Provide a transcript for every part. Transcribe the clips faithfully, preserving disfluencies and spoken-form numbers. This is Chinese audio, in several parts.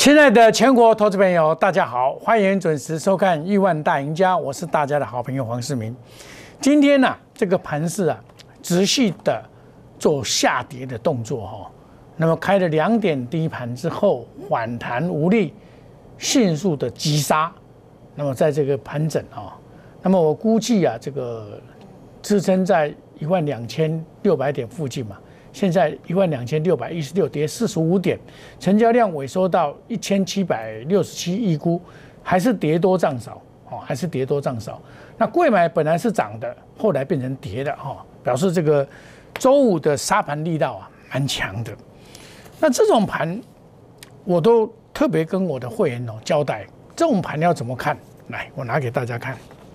亲爱的全国投资朋友，大家好，欢迎准时收看《亿万大赢家》，我是大家的好朋友黄世明。今天呢、啊，这个盘势啊，持续的做下跌的动作哈、哦。那么开了两点低盘之后，反弹无力，迅速的急杀。那么在这个盘整啊、哦，那么我估计啊，这个支撑在一万两千六百点附近嘛。现在一万两千六百一十六，跌四十五点，成交量萎缩到一千七百六十七亿股，还是跌多涨少哦，还是跌多涨少。那贵买本来是涨的，后来变成跌的哈、哦，表示这个周五的杀盘力道啊蛮强的。那这种盘，我都特别跟我的会员哦交代，这种盘要怎么看？来，我拿给大家看。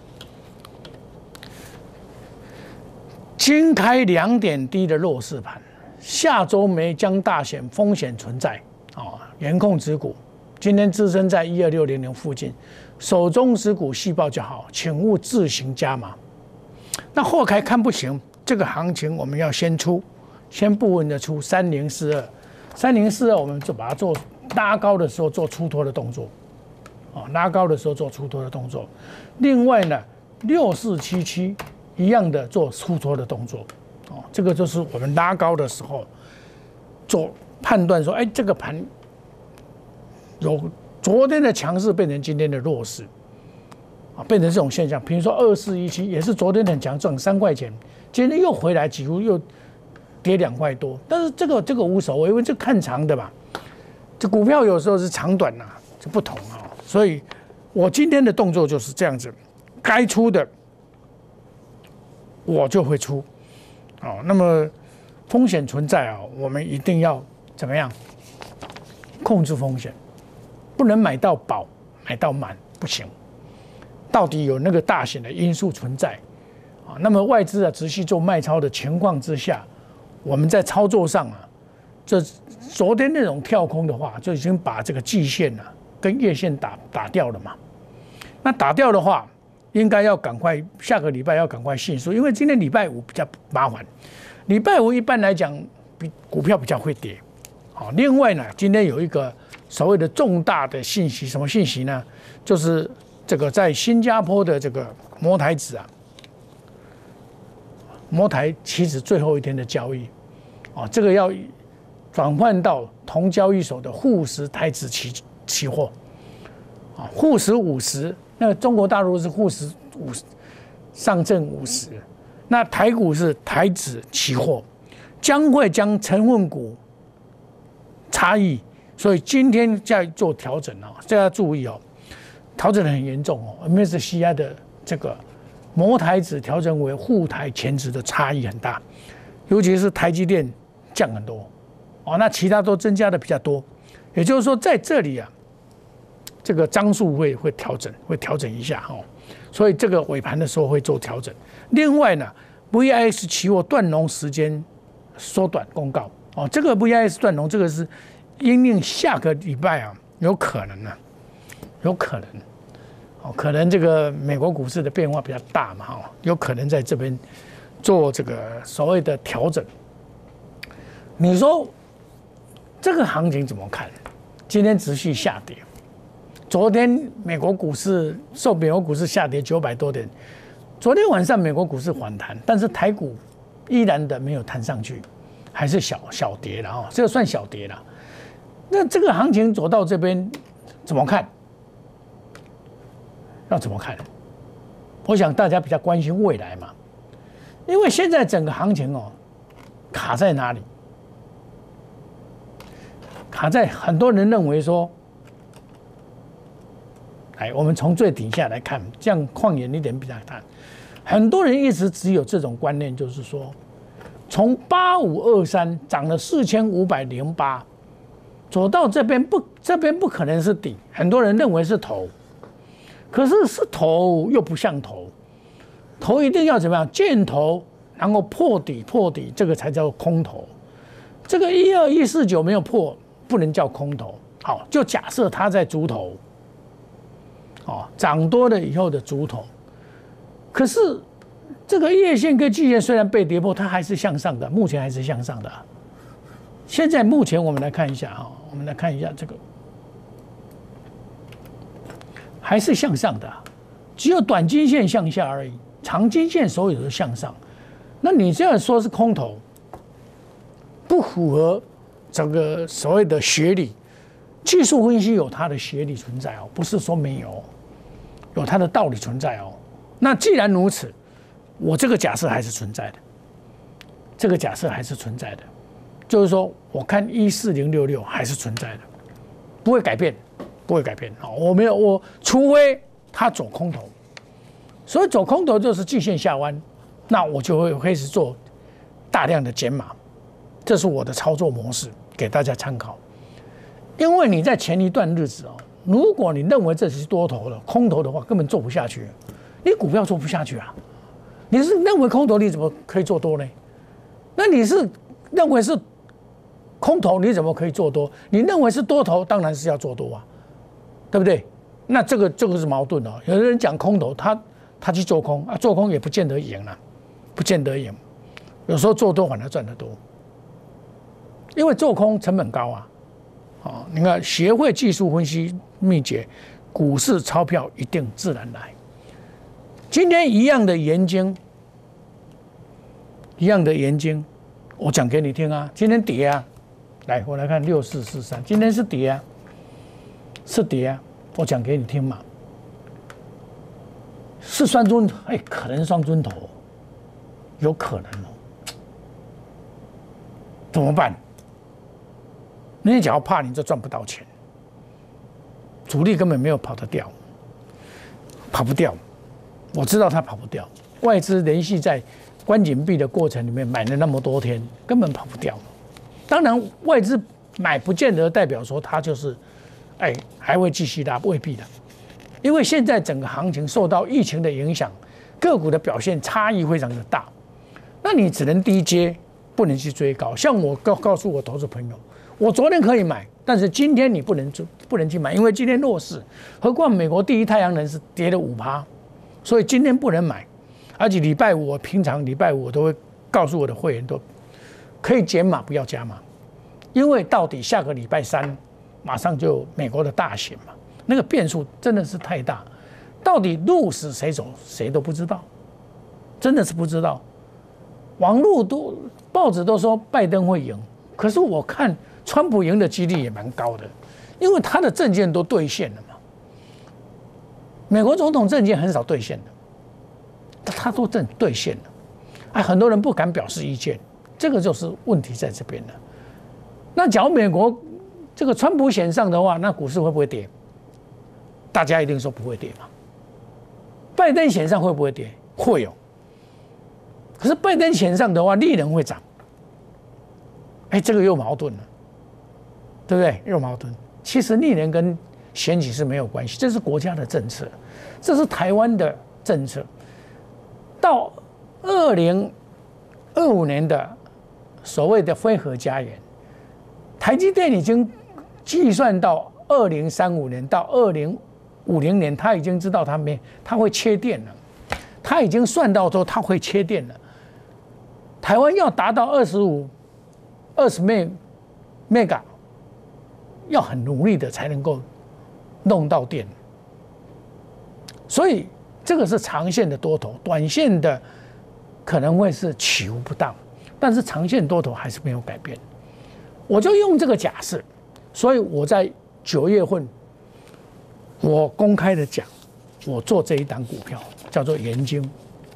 今开两点低的弱势盘，下周没将大险风险存在啊，严控持股。今天支撑在一二六零零附近，手中持股细报就好，请勿自行加码。那后开看不行，这个行情我们要先出，先部分的出三零四二，三零四二我们就把它做拉高的时候做出脱的动作，啊，拉高的时候做出脱的动作。另外呢，六四七七。一样的做出脱的动作，哦，这个就是我们拉高的时候做判断说，哎，这个盘有昨天的强势变成今天的弱势，啊，变成这种现象。比如说二四一七也是昨天很强，赚三块钱，今天又回来，几乎又跌两块多。但是这个这个无所谓，因为这看长的嘛，这股票有时候是长短呐、啊，就不同啊。所以我今天的动作就是这样子，该出的。我就会出，哦，那么风险存在啊，我们一定要怎么样控制风险？不能买到饱，买到满不行。到底有那个大险的因素存在啊？那么外资啊持续做卖超的情况之下，我们在操作上啊，这昨天那种跳空的话，就已经把这个季线啊跟月线打打掉了嘛。那打掉的话，应该要赶快，下个礼拜要赶快迅速，因为今天礼拜五比较麻烦。礼拜五一般来讲，比股票比较会跌。好，另外呢，今天有一个所谓的重大的信息，什么信息呢？就是这个在新加坡的这个摩台指啊，摩台期指最后一天的交易，啊，这个要转换到同交易所的沪时台指期期货，啊，沪时五十。那中国大陆是沪十五上证五十，那台股是台指期货，将会将成分股差异，所以今天在做调整啊，这要注意哦，调整得很严重哦 ，M S C I 的这个摩台指调整为沪台前值的差异很大，尤其是台积电降很多哦，那其他都增加的比较多，也就是说在这里啊。这个张数会会调整，会调整一下哦，所以这个尾盘的时候会做调整。另外呢 ，V I S 期货断龙时间缩短公告哦，这个 V I S 断龙这个是因应下个礼拜啊，有可能呢、啊，有可能哦，可能这个美国股市的变化比较大嘛，哈，有可能在这边做这个所谓的调整。你说这个行情怎么看？今天持续下跌。昨天美国股市受美国股市下跌九百多点，昨天晚上美国股市反弹，但是台股依然的没有弹上去，还是小小跌了啊，这个算小跌了。那这个行情走到这边怎么看？要怎么看？我想大家比较关心未来嘛，因为现在整个行情哦卡在哪里？卡在很多人认为说。来，我们从最底下来看，这样放远一点比较看。很多人一直只有这种观念，就是说，从八五二三涨了四千五百零八，走到这边不，这边不可能是底，很多人认为是头，可是是头又不像头，头一定要怎么样？见头，然后破底，破底，这个才叫空头。这个一二一四九没有破，不能叫空头。好，就假设它在猪头。哦，涨多了以后的主头，可是这个月线跟季线虽然被跌破，它还是向上的，目前还是向上的。现在目前我们来看一下啊，我们来看一下这个还是向上的、啊，只有短均线向下而已，长均线所有都向上。那你这样说是空头，不符合这个所谓的学理。技术分析有它的学理存在哦，不是说没有，有它的道理存在哦。那既然如此，我这个假设还是存在的，这个假设还是存在的，就是说，我看一四零六六还是存在的，不会改变，不会改变啊！我没有我，除非它走空头，所以走空头就是季线下弯，那我就会开始做大量的减码，这是我的操作模式，给大家参考。因为你在前一段日子哦，如果你认为这是多头的空头的话，根本做不下去，你股票做不下去啊！你是认为空头，你怎么可以做多呢？那你是认为是空头，你怎么可以做多？你认为是多头，当然是要做多啊，对不对？那这个这个是矛盾的、哦。有的人讲空头，他他去做空啊，做空也不见得赢了，不见得赢。有时候做多反而赚得多，因为做空成本高啊。哦，你看，学会技术分析秘诀，股市钞票一定自然来。今天一样的研经，一样的研经，我讲给你听啊。今天跌啊，来，我来看六四四三，今天是跌啊，是跌啊，我讲给你听嘛。是双尊，哎，可能双尊头，有可能哦。怎么办？你只要怕，你就赚不到钱。主力根本没有跑得掉，跑不掉。我知道他跑不掉，外资连续在关紧闭的过程里面买了那么多天，根本跑不掉。当然，外资买不见得代表说它就是，哎，还会继续拉，未必的。因为现在整个行情受到疫情的影响，个股的表现差异非常的大，那你只能低接，不能去追高。像我告告诉我投资朋友。我昨天可以买，但是今天你不能不能去买，因为今天弱势。何况美国第一太阳能是跌了五趴，所以今天不能买。而且礼拜五，我平常礼拜五我都会告诉我的会员都可以减码，不要加码，因为到底下个礼拜三马上就美国的大选嘛，那个变数真的是太大，到底鹿死谁手谁都不知道，真的是不知道。网络都报纸都说拜登会赢，可是我看。川普赢的几率也蛮高的，因为他的政见都兑现了嘛。美国总统政见很少兑现的，他都正兑现了，哎，很多人不敢表示意见，这个就是问题在这边了。那假如美国这个川普选上的话，那股市会不会跌？大家一定说不会跌嘛。拜登选上会不会跌？会哦。可是拜登选上的话，利能会涨，哎，这个又矛盾了。对不对？又矛盾。其实历年跟选举是没有关系，这是国家的政策，这是台湾的政策。到二零二五年的所谓的非核家园，台积电已经计算到二零三五年到二零五零年，他已经知道他没他会切电了，他已经算到说他会切电了。台湾要达到二十五、二十 mega。要很努力的才能够弄到电，所以这个是长线的多头，短线的可能会是起伏不当，但是长线多头还是没有改变。我就用这个假设，所以我在九月份我公开的讲，我做这一档股票叫做元晶、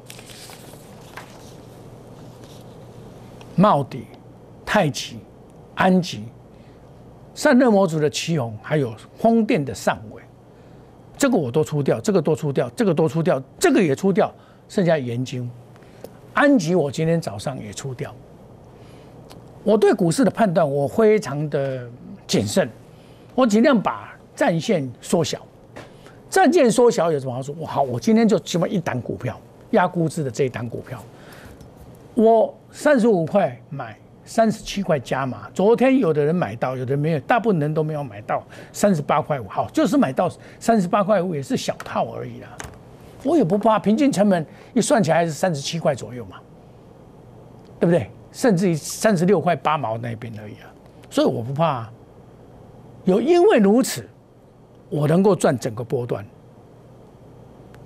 茂迪、太极、安吉。散热模组的奇鋐，还有风电的上尾，这个我都出掉，这个都出掉，这个都出掉，这个也出掉，剩下元晶、安吉，我今天早上也出掉。我对股市的判断，我非常的谨慎，我尽量把战线缩小。战线缩小有什么好处？我好，我今天就起码一档股票，压估值的这一档股票，我三十五块买。三十七块加码，昨天有的人买到，有的人没有，大部分人都没有买到三十八块五。好，就是买到三十八块五，也是小套而已啦。我也不怕，平均成本一算起来是三十七块左右嘛，对不对？甚至于三十六块八毛那边而已啊，所以我不怕、啊。有因为如此，我能够赚整个波段，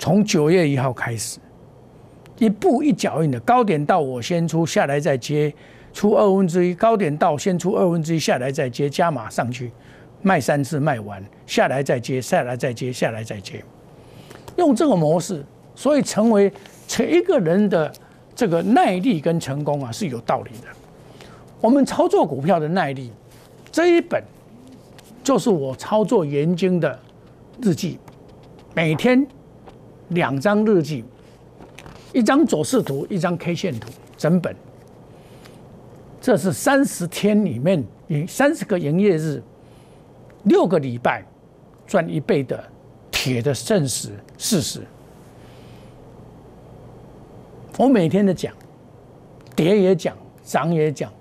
从九月一号开始，一步一脚印的，高点到我先出，下来再接，出二分之一，高点到先出二分之一，下来再接，加码上去，卖三次卖完，下来再接，下来再接，下来再接，用这个模式，所以成为一个人的这个耐力跟成功啊是有道理的。我们操作股票的耐力，这一本就是我操作研经的日记，每天两张日记，一张走势图，一张 K 线图，整本。这是三十天里面，三十个营业日，六个礼拜赚一倍的铁的证实事实。我每天的讲，跌也讲，涨也讲，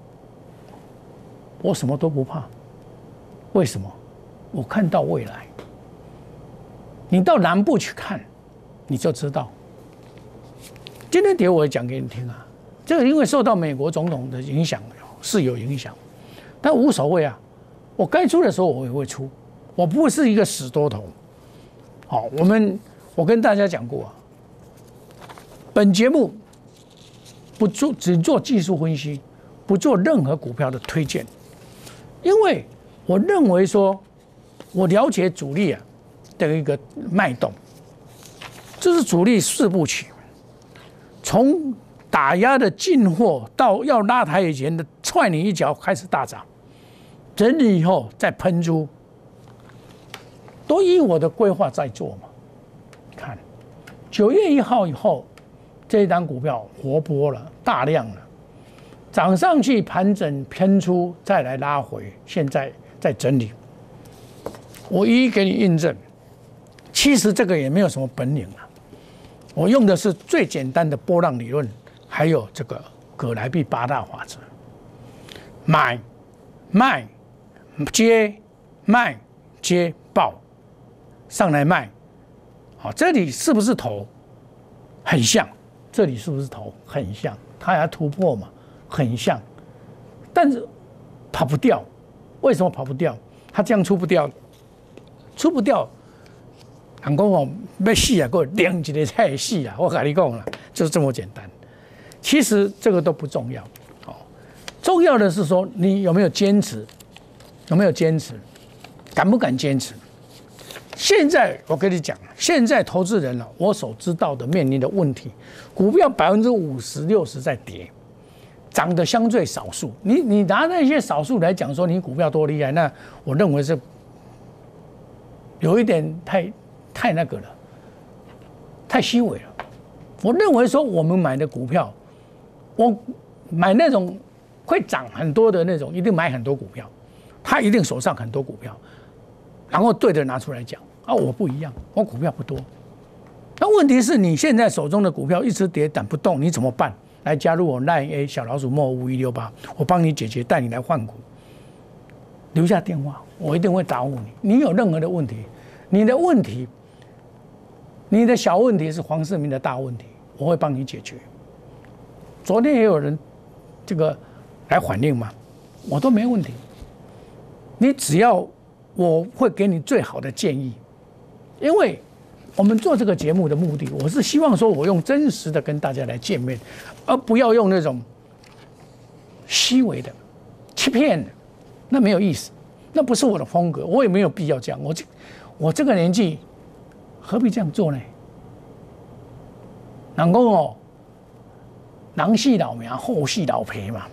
我什么都不怕。为什么？我看到未来。你到南部去看，你就知道。今天跌我也讲给你听啊，这个因为受到美国总统的影响是有影响，但无所谓啊。我该出的时候我也会出，我不是一个死多头。好，我们我跟大家讲过啊，本节目不做只做技术分析，不做任何股票的推荐，因为我认为说，我了解主力啊的一个脉动，这是主力四部曲，从打压的进货到要拉抬以前的踹你一脚开始大涨，整理以后再喷出，都依我的规划在做嘛。看九月一号以后，这一档股票活泼了，大量了，涨上去盘整偏出，再来拉回，现在在整理。我一一给你印证，其实这个也没有什么本领啊，我用的是最简单的波浪理论，还有这个葛莱碧八大法则：买、卖、接、卖、接、爆，上来卖。好，这里是不是头？很像。这里是不是头？很像。它要突破嘛，很像。但是跑不掉，为什么跑不掉？它这样出不掉，出不掉。人讲哦，要死啊，给我连一个才会死啊！我跟你讲了，就是这么简单。其实这个都不重要，哦，重要的是说你有没有坚持，有没有坚持，敢不敢坚持？现在我跟你讲，现在投资人了，我所知道的面临的问题，股票百分之五十六十在跌，涨得相对少数。你你拿那些少数来讲说你股票多厉害，那我认为是有一点太太那个了，太虚伪了。我认为说我们买的股票，我买那种会涨很多的那种，一定买很多股票，他一定手上很多股票，然后对的拿出来讲。啊，我不一样，我股票不多。那问题是你现在手中的股票一直跌，涨不动，你怎么办？来加入我 Line A 小老鼠莫五一六八，我帮你解决，带你来换股。留下电话，我一定会答复你。你有任何的问题，你的问题，你的小问题是黄世明的大问题，我会帮你解决。昨天也有人这个来反映嘛，我都没问题。你只要我会给你最好的建议。因为我们做这个节目的目的，我是希望说我用真实的跟大家来见面，而不要用那种虚伪的、欺骗的，那没有意思，那不是我的风格，我也没有必要这样。我这我这个年纪何必这样做呢？人讲哦，人死老命，后死老皮嘛，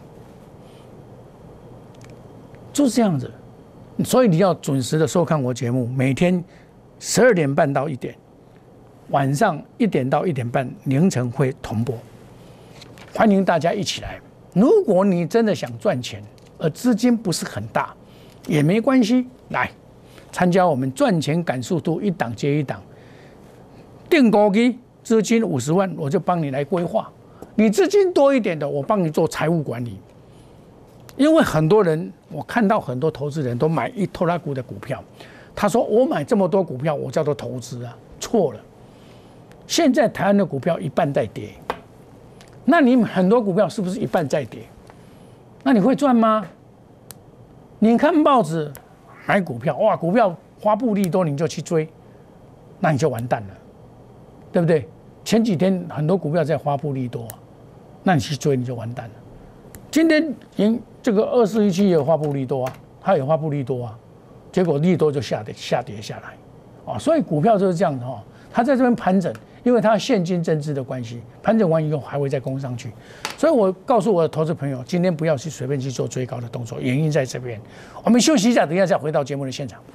就是这样子。所以你要准时的收看我节目，每天十二点半到一点，晚上一点到一点半，凌晨会同播。欢迎大家一起来。如果你真的想赚钱，而资金不是很大，也没关系，来参加我们赚钱感速度一档接一档。定股机资金五十万，我就帮你来规划。你资金多一点的，我帮你做财务管理。因为很多人，我看到很多投资人都买一拖拉股的股票。他说：“我买这么多股票，我叫做投资啊？”错了。现在台湾的股票一半在跌，那你很多股票是不是一半在跌？那你会赚吗？你看报纸买股票，哇，股票发布利多，你就去追，那你就完蛋了。 对不对？前几天很多股票在发布利多，那你去追你就完蛋了。今天赢这个二四一七也有发布利多啊，它有发布利多啊，结果利多就下跌下跌下来，啊，所以股票就是这样的哈，它在这边盘整，因为它现金增资的关系，盘整完以后还会再攻上去，所以我告诉我的投资朋友，今天不要去随便去做追高的动作，原因在这边。我们休息一下，等一下再回到节目的现场。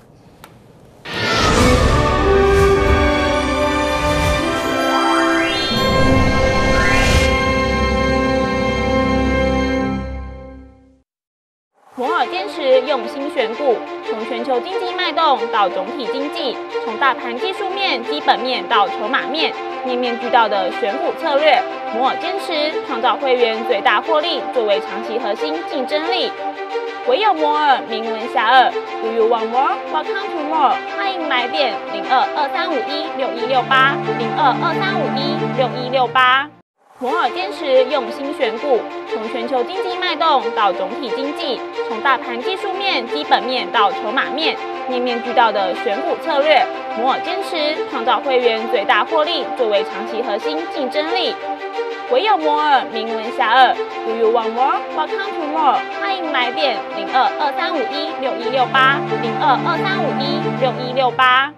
摩尔坚持用心选股，从全球经济脉动到总体经济，从大盘技术面、基本面到筹码面，面面俱到的选股策略。摩尔坚持创造会员最大获利作为长期核心竞争力。唯有摩尔名闻遐迩。Do you want more? Welcome to more。欢迎来电零二二三五一六一六八零二二三五一六一六八。摩尔坚持用心选股，从全球经济脉动到总体经济，从大盘技术面、基本面到筹码面，面面俱到的选股策略。摩尔坚持创造会员最大获利作为长期核心竞争力。唯有摩尔名闻遐迩。Do you want more? Welcome to more。欢迎来电零二二三五一六一六八零二二三五一六一六八。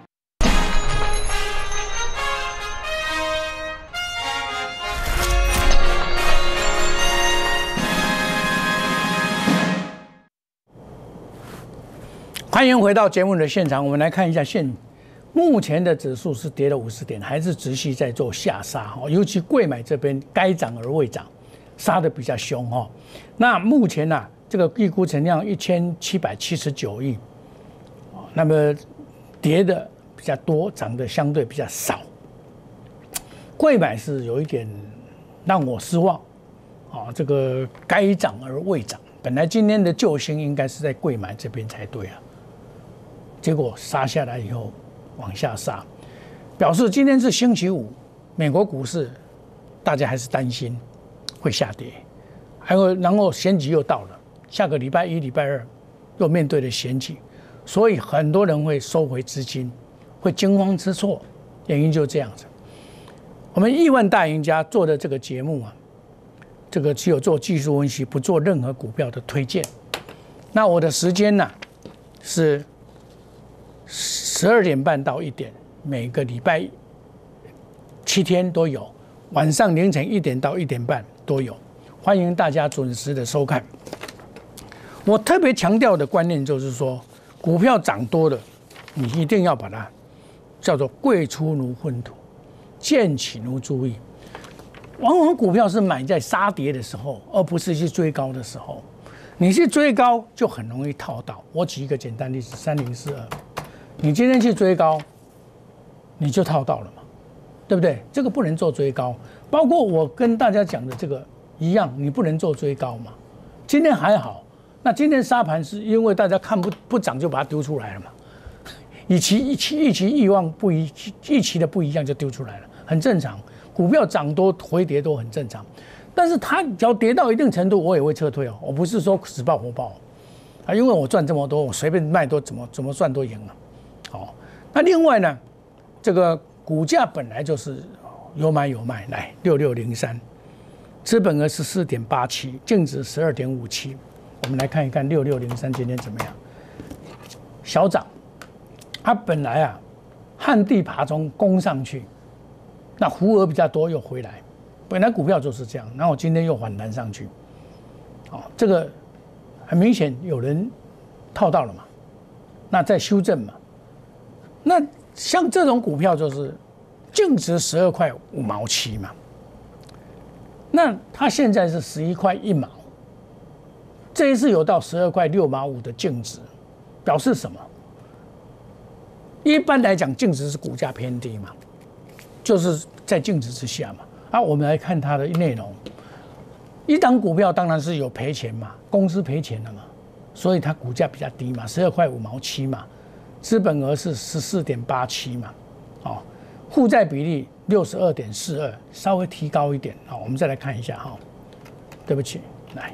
欢迎回到节目的现场，我们来看一下现目前的指数是跌了五十点，还是持续在做下杀，尤其贵买这边该涨而未涨，杀的比较凶哈。那目前呢、啊，这个预估成量一千七百七十九亿，那么跌的比较多，涨的相对比较少。贵买是有一点让我失望啊，这个该涨而未涨，本来今天的救星应该是在贵买这边才对啊。结果杀下来以后往下杀，表示今天是星期五，美国股市大家还是担心会下跌，还有然后选举又到了，下个礼拜一、礼拜二又面对了选举，所以很多人会收回资金，会惊慌失措，原因就这样子。我们亿万大赢家做的这个节目啊，这个只有做技术分析，不做任何股票的推荐。那我的时间呢、啊、是十二点半到一点，每个礼拜七天都有，晚上凌晨一点到一点半都有，欢迎大家准时的收看。我特别强调的观念就是说，股票涨多了，你一定要把它叫做贵出如粪土，贱起如猪翼。往往股票是买在杀跌的时候，而不是去追高的时候。你去追高就很容易套到。我举一个简单例子，三零四二。你今天去追高，你就套到了嘛，对不对？这个不能做追高，包括我跟大家讲的这个一样，你不能做追高嘛。今天还好，那今天沙盘是因为大家看不不涨就把它丢出来了嘛，与其预期预期欲望不一预期的不一样就丢出来了，很正常。股票涨多回跌都很正常，但是它只要跌到一定程度，我也会撤退哦。我不是说死抱活抱啊，因为我赚这么多，我随便卖都怎么怎么赚都赢了。好，那另外呢，这个股价本来就是有买有卖，来六六零三，资本额是四点八七，净值十二点五七。我们来看一看六六零三今天怎么样？小涨，它本来啊旱地拔葱攻上去，那幅额比较多又回来，本来股票就是这样，然后今天又反弹上去，哦，这个很明显有人套到了嘛，那再修正嘛。那像这种股票就是净值十二块五毛七嘛，那它现在是十一块一毛，这一次有到十二块六毛五的净值，表示什么？一般来讲，净值是股价偏低嘛，就是在净值之下嘛。啊，我们来看它的内容，一档股票当然是有赔钱嘛，公司赔钱了嘛，所以它股价比较低嘛，十二块五毛七嘛。资本额是十四点八七嘛，哦，负债比例六十二点四二，稍微提高一点啊、哦。我们再来看一下哈、哦，对不起，来，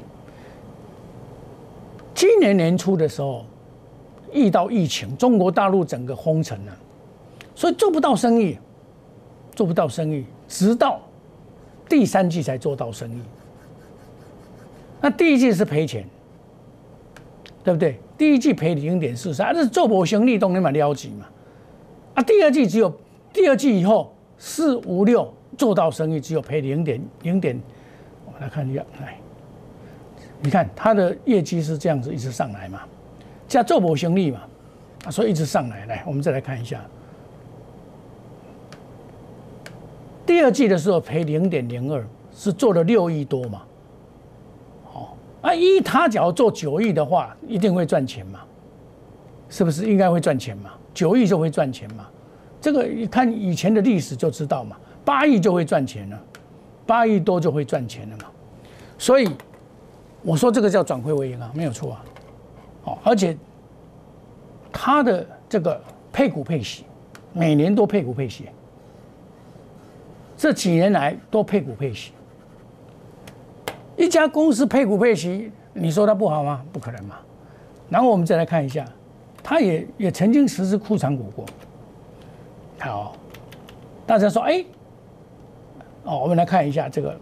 今年年初的时候遇到疫情，中国大陆整个封城了，所以做不到生意， 做不到生意，直到第三季才做到生意。那第一季是赔钱，对不对？第一季赔零点四三，这是做不生意当然嘛了解嘛。啊，第二季只有第二季以后四五六做到生意，只有赔零点零点。我们来看一下，来，你看它的业绩是这样子一直上来嘛，加做不生意嘛，啊，所以一直上来。来，我们再来看一下。第二季的时候赔零点零二，是做了六亿多嘛，好啊，依他假如做九亿的话，一定会赚钱嘛，是不是？应该会赚钱嘛，九亿就会赚钱嘛，这个一看以前的历史就知道嘛，八亿就会赚钱了，八亿多就会赚钱了嘛，所以我说这个叫转亏为盈啊，没有错啊，好，而且他的这个配股配息，每年都配股配息。这几年来都配股配息，一家公司配股配息，你说它不好吗？不可能嘛。然后我们再来看一下，它也也曾经实施库藏股过。好，大家说，哎，哦，我们来看一下这个，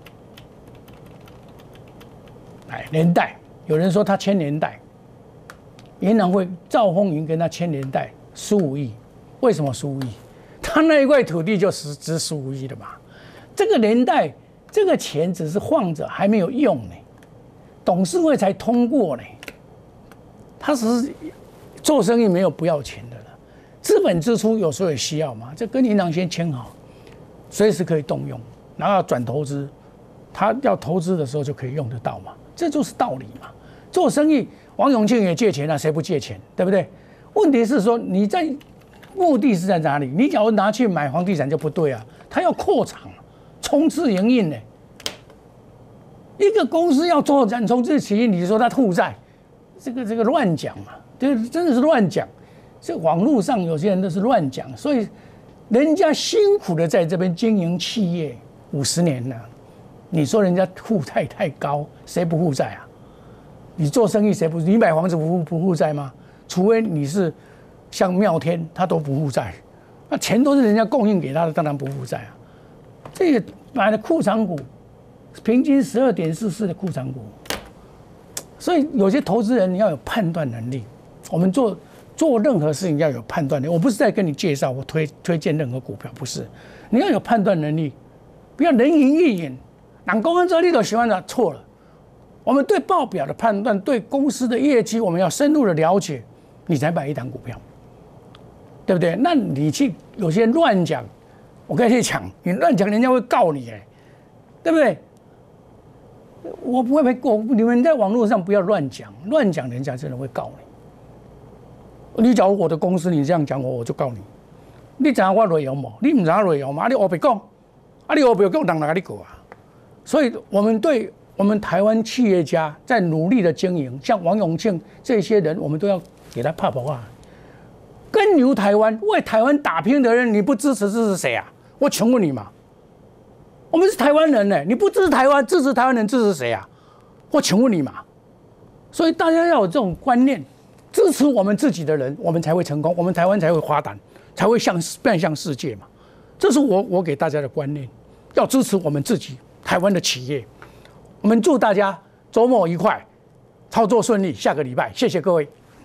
来连带，有人说他签连带，银行会兆丰银跟他签连带十五亿，为什么十五亿？他那一块土地就值值十五亿了嘛，这个年代这个钱只是放着还没有用呢，董事会才通过呢。他只是做生意没有不要钱的了，资本支出有时候也需要嘛，这跟银行先签好，随时可以动用，然后要转投资，他要投资的时候就可以用得到嘛，这就是道理嘛。做生意，王永庆也借钱啊，谁不借钱，对不对？问题是说你在。目的是在哪里？你假如拿去买房地产就不对啊，他要扩厂、冲刺营运呢。一个公司要拓展冲刺企业，你说他负债，这个这个乱讲嘛，这真的是乱讲。这网络上有些人都是乱讲，所以人家辛苦的在这边经营企业五十年了，你说人家负债太高，谁不负债啊？你做生意谁不？你买房子不不负债吗？除非你是。像妙天，他都不负债，那钱都是人家供应给他的，当然不负债啊。这个买的库藏股，平均十二点四四的库藏股，所以有些投资人你要有判断能力。我们做做任何事情要有判断力。我不是在跟你介绍我推推荐任何股票，不是，你要有判断能力，不要人云亦云。人公安这里都喜欢的错了。我们对报表的判断，对公司的业绩，我们要深入的了解，你才买一档股票。对不对？那你去有些人乱讲，我跟你讲，你乱讲，人家会告你哎，对不对？我不会被告，你们在网络上不要乱讲，乱讲人家真的会告你。你假如我的公司你这样讲我，我就告你。你知道我内容吗？你不知道内容吗？你我别讲，啊你我别讲，人哪里搞啊？所以我们对我们台湾企业家在努力的经营，像王永庆这些人，我们都要给他拍拍啊。跟牛台湾为台湾打拼的人，你不支持支持谁啊？我请问你嘛，我们是台湾人呢，你不支持台湾，支持台湾人支持谁啊？我请问你嘛。所以大家要有这种观念，支持我们自己的人，我们才会成功，我们台湾才会发展，才会向迈向世界嘛。这是我我给大家的观念，要支持我们自己台湾的企业。我们祝大家周末愉快，操作顺利，下个礼拜，谢谢各位。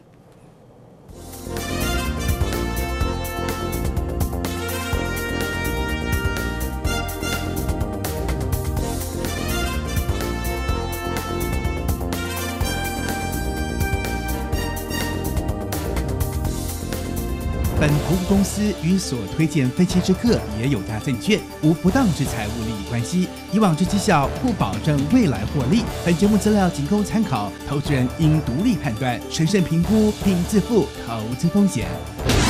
本投顾公司与所推荐分期之客也有大证券无不当之财务利益关系，以往之绩效不保证未来获利。本节目资料仅供参考，投资人应独立判断、审慎评估并自负投资风险。